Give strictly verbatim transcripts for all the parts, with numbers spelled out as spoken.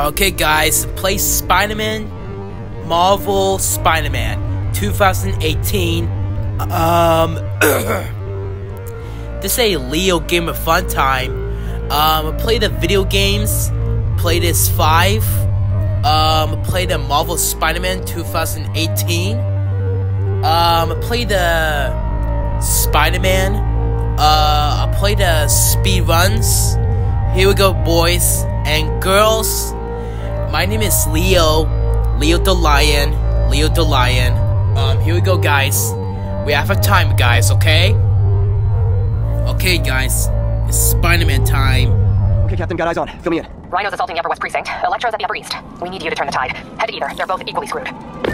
Okay guys, play Spider-Man, Marvel Spider-Man twenty eighteen. Um, this is a Leo Gamer Fun Time. Um, play the video games, play this five. Um, play the Marvel Spider-Man twenty eighteen. Um, play the Spider-Man. Uh, I'll play the speed runs. Here we go, boys and girls. My name is Leo, Leo the Lion, Leo the Lion. Um, here we go, guys. We have a time, guys, okay? Okay, guys. It's Spider-Man time. Okay, Captain, got eyes on. Fill me in. Rhino's assaulting the Upper West Precinct. Electro's at the Upper East. We need you to turn the tide. Head to either. They're both equally screwed.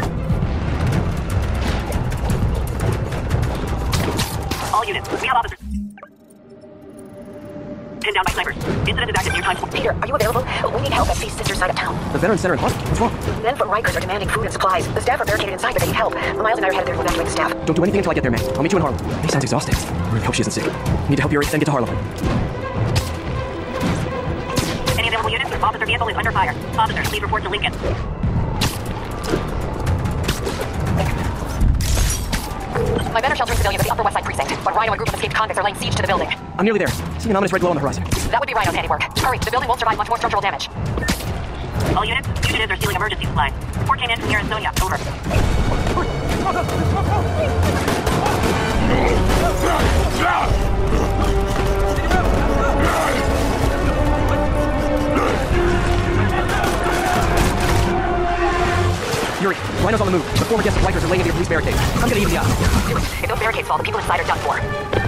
All units, we have officers pinned down by snipers. Incident is active near Times. Peter, are you available? We need help at C's sister side of town. The Veterans Center in Harvard? What's wrong? Men from Rikers are demanding food and supplies. The staff are barricaded inside, but they need help. Miles and I are headed there to evacuate the staff. Don't do anything until I get there, man. I'll meet you in Harlem. He sounds exhausted. I really hope she isn't sick. Need to help Yuri, then get to Harlem. Any available units? Officer vehicle is under fire. Officer, please report to Lincoln. My men are sheltering civilians at the Upper West Side Precinct, but Rhino and a group of escaped convicts are laying siege to the building. I'm nearly there. See an ominous red glow on the horizon. That would be Rhino's handiwork. Hurry, the building won't survive much more structural damage. All units, fugitives are stealing emergency supplies. Report came in from near Sonia. Over. Yuri, Rhino's on the move. The former guests of Rikers are laying into your police barricade. I'm gonna even the odds. If those barricades fall, the people inside are done for.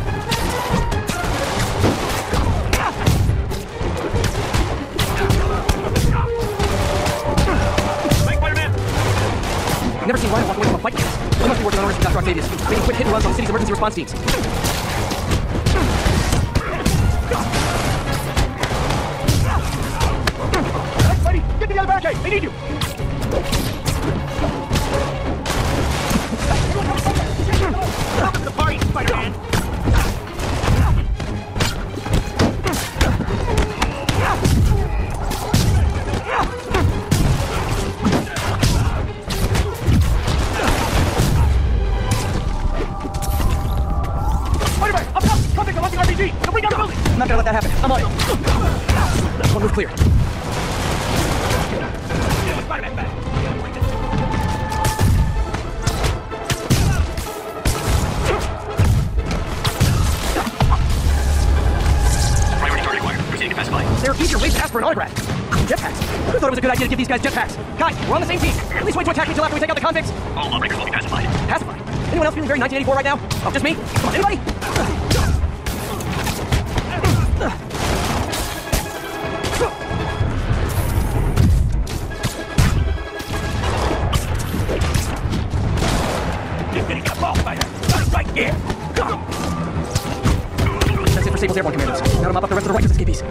I've never seen Rhino walk away from a fight like this. He must be working on orders from Doctor Octavius, making quick hit and runs on the city's emergency response teams. Buddy, get to the other barricade! They need you! Welcome to the party, Spider-Man! Spider-Man, up top! Convicts are launching R P G! They'll bring down the building! I'm not gonna let that happen. I'm on it. One move clear. Spider-Man back! They're easier ways to ask for an autograph. Jetpacks. Who thought it was a good idea to give these guys jetpacks? Guys, we're on the same team. At least wait to attack me until after we take out the convicts. All lawbreakers will be pacified. Pacified? Anyone else feeling very nineteen eighty-four right now? Oh, just me? Come on, anybody? You're getting a ball fighter. Right here. That's it for Sable's airborne commandos. Now to mop up the rest of the Rikers escapees.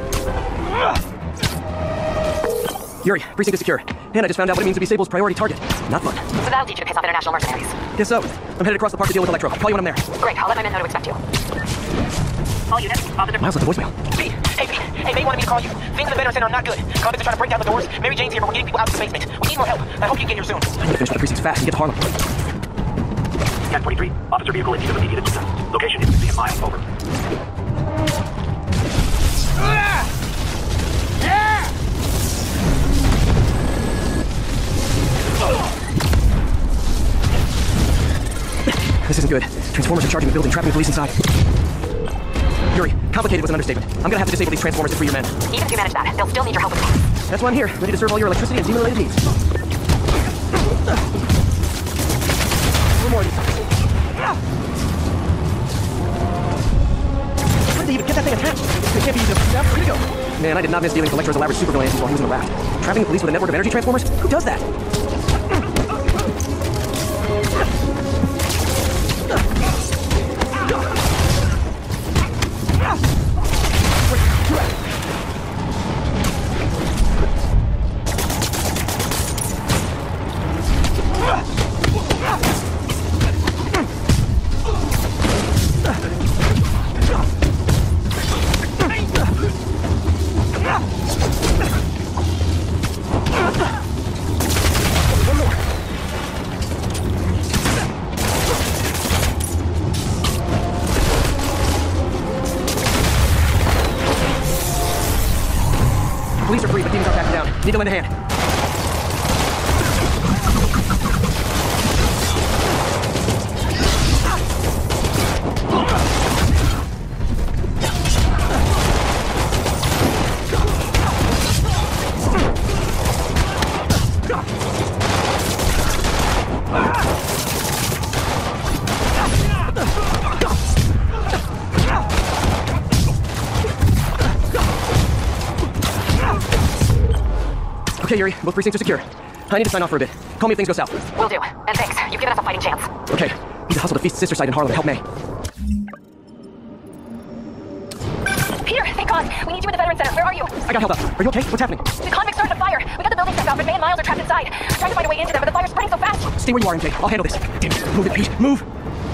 Yuri, precinct is secure. And I just found out what it means to be Sable's priority target. Not fun. So that'll teach you to piss off international mercenaries. Guess so. I'm headed across the park to deal with Electro. I'll call you when I'm there. Great, I'll let my men know to expect you. All units, officer. Miles left a voicemail. B, hey, B, hey, May wanted me to call you. Things at the Veterans Center are not good. Convicts are trying to break down the doors. Mary Jane's here, but we're getting people out of the basement. We need more help. I hope you get here soon. I need to finish with the precincts fast and get to Harlem. ten forty-three, officer vehicle in need of immediate assistance. Location is a mile. Over. This isn't good. Transformers are charging the building, trapping the police inside. Yuri, complicated was an understatement. I'm gonna have to disable these transformers to free your men. Even if you manage that, they'll still need your help with things. That's why I'm here, ready to serve all your electricity and demon-related needs. One more of these. How did they even get that thing attached? It can't be easy. Now, where'd it go? Man, I did not miss dealing with Electro's elaborate supervillain while he was in the raft. Trapping the police with a network of energy transformers? Who does that? Need to lend a hand. Okay, Yuri, both precincts are secure. I need to sign off for a bit. Call me if things go south. Will do. And thanks. You've given us a fighting chance. Okay, need to hustle to Feast's sister site in Harlem to help May. Peter, thank God. We need you at the Veterans Center. Where are you? I got held up. Are you okay? What's happening? The convicts started a fire. We got the building stepped out, but May and Miles are trapped inside. I'm trying to find a way into them, but the fire's spreading so fast. Stay where you are, M J. I'll handle this. Damn it. Move it, Pete. Move!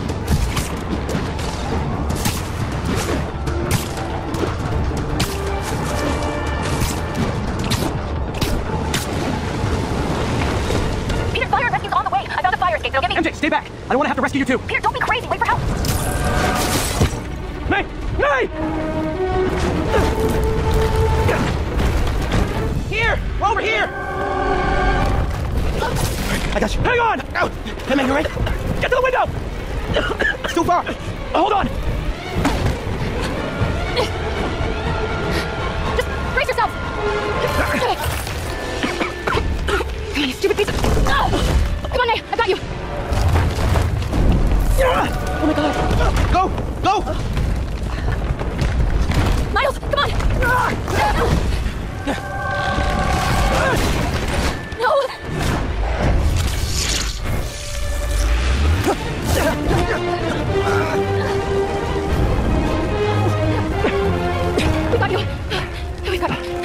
Peter, fire and rescue's on the way. I found a fire escape. They'll get me. M J, stay back. I don't want to have to rescue you too. Peter, don't be crazy. Wait for help. May! May! Here! Over here! I got you. Hang on! Oh. Hey, man, you right? Get to the window! It's too far. Oh, hold on. Just brace yourself. You stupid piece of... Oh. Come on, May. I got you. Oh, my God. Go! Go! Miles, come on. No. We got you. We got you.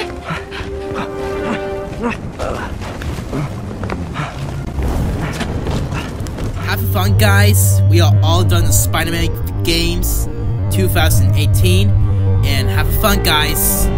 Have fun, guys. We are all done the Spider-Man games twenty eighteen. And have fun, guys.